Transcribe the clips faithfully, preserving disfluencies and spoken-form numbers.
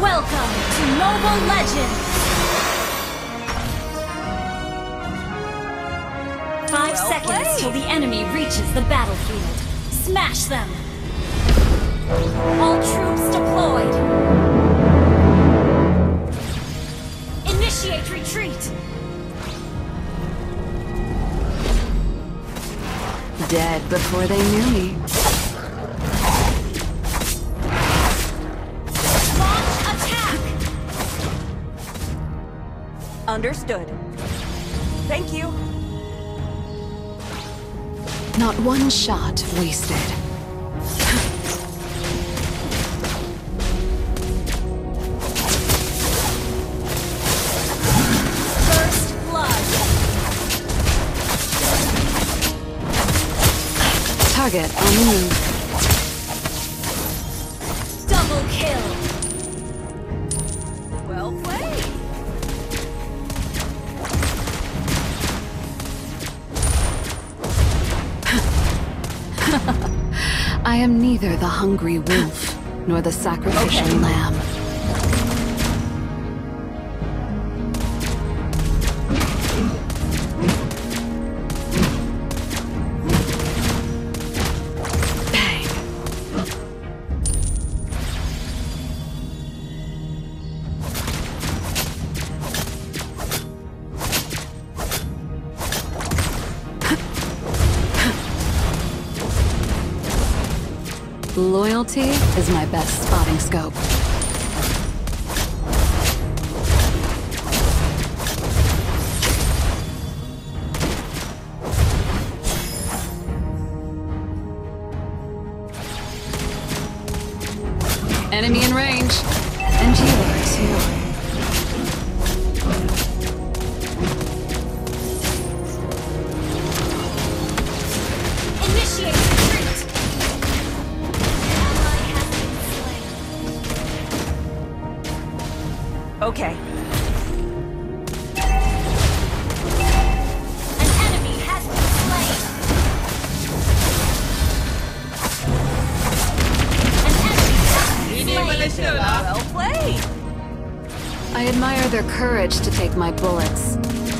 Welcome to Mobile Legends! Five Well seconds played. till the enemy reaches the battlefield. Smash them! All troops deployed! Initiate retreat! Dead before they knew me. Launch attack! Understood. Thank you. Not one shot wasted. First blood! Target on the move. Double kill! Well played. I am neither the hungry wolf nor the sacrificial Okay. lamb. Bang. Loyalty is my best spotting scope. Enemy in range. And you are too. Initiate retreat! Ally has been slain. Okay. An enemy has been slain! An enemy has been slain! Well played. I admire their courage to take my bullets.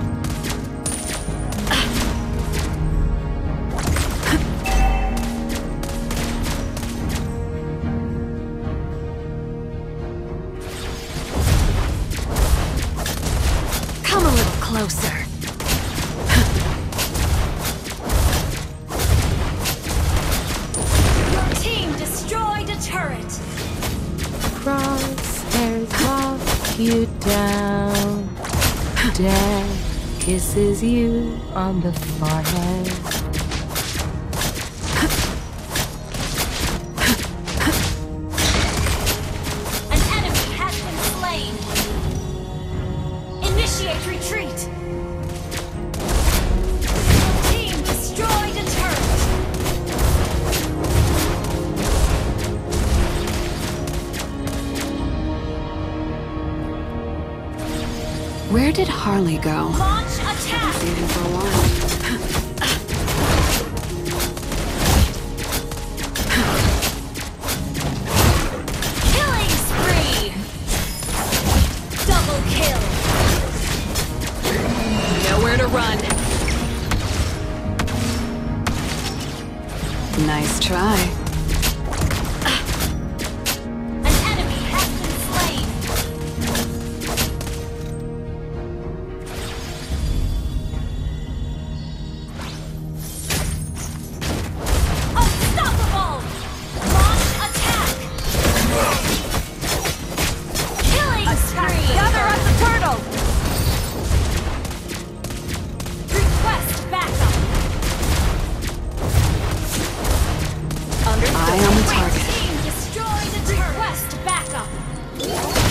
Come a little closer. Your team destroyed a turret! Crosshairs walk you down. Death kisses you on the forehead. An enemy has been slain! Initiate retreat! Your team destroyed a turret! Where did Harley go? Launch attack! Waiting for a while. Killing spree! Double kill! Nowhere to run. Nice try. An enemy has been slain! Unstoppable! Launch attack! Killing spree! Gather us the turtle. Request backup! Understood. I am the Red target. team destroyed a turret! Request backup!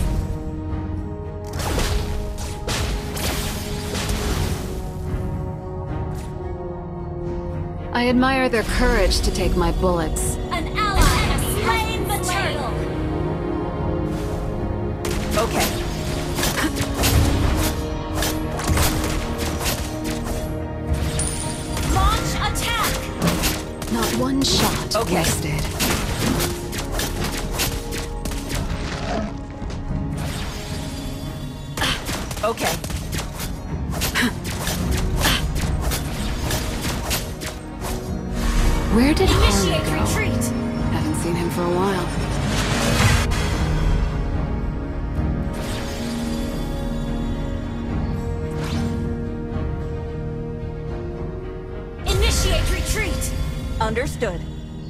I admire their courage to take my bullets. An ally has slain the turtle! Okay. Launch attack! Not one shot Okay. wasted. Okay. Where did Harley Initiate go? retreat. Haven't seen him for a while. Initiate retreat. Understood.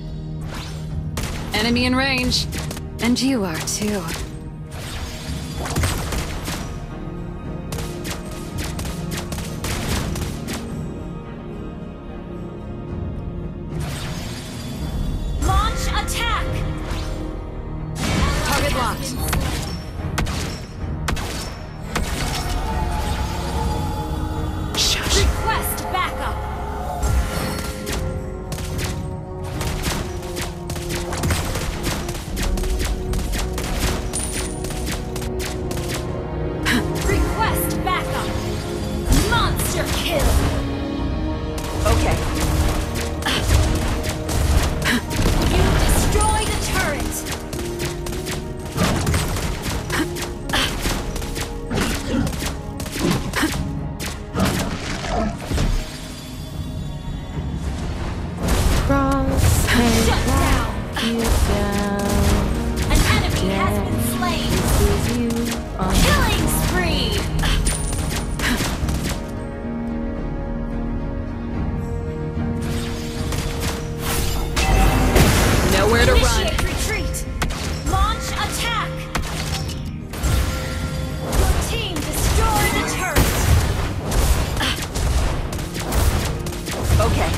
Enemy in range. And you are too. Launch attack. Target locked. Shush. Request backup. Request backup. Monster kill. Okay. You destroyed a turret. Cross and Shut down. you down. An enemy has been slain. This is you on the Killing spree. Nowhere to run. Initiate retreat. Launch attack. Your team destroyed a turret. Okay.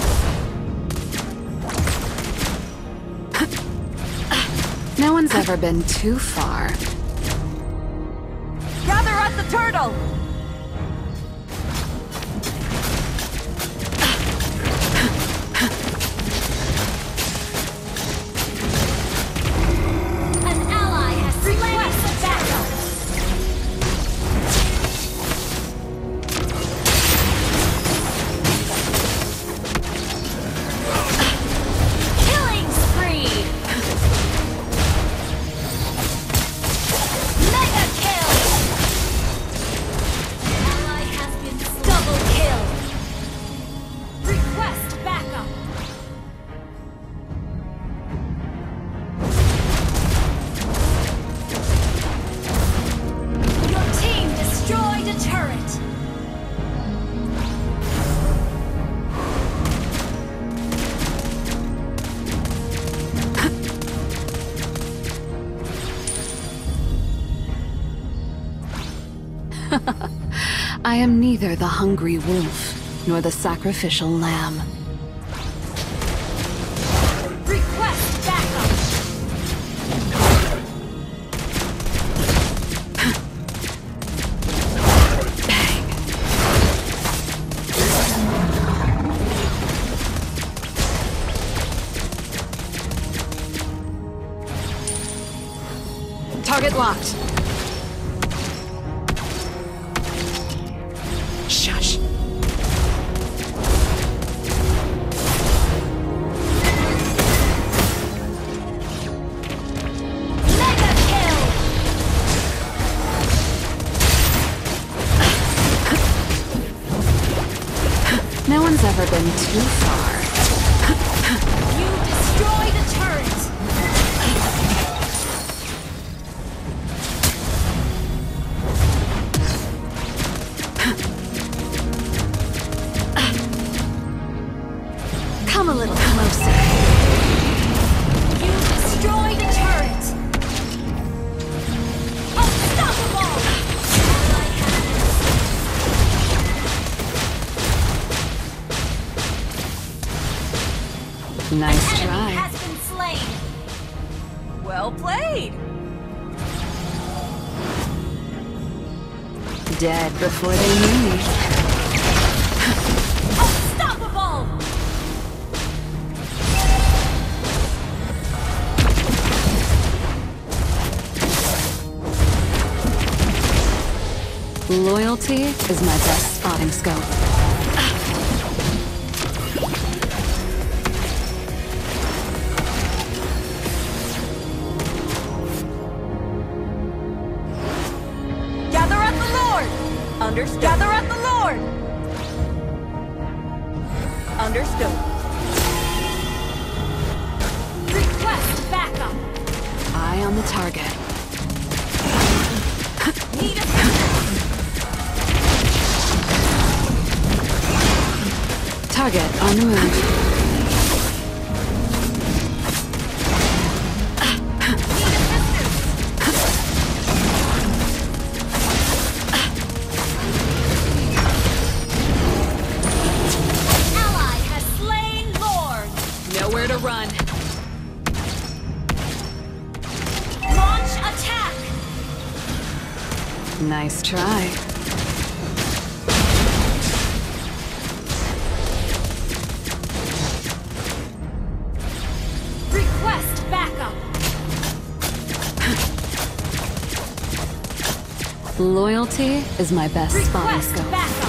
No one's ever been too far. Gather at the turtle! An ally has requested backup. Killing spree. Mega kill. Ally has been double kill. Request backup. Your team destroyed a turret. I am neither the hungry wolf nor the sacrificial lamb. Request backup. Target locked. Shush. Mega kill. No one's ever been too far. You destroyed a turret. Come a little closer. You destroyed a turret. Unstoppable. Ally has been Nice Enemy try. has been slain. Well played! Dead before they knew me. Unstoppable. Loyalty is my best spotting scope. Gather at the Lord! Understood. Gather at the Lord! Understood. Request backup. Eye on the target. Need assistance. Target on the move. Nowhere to run. Launch attack. Nice try. Request backup. Loyalty is my best spotting Request scope. backup.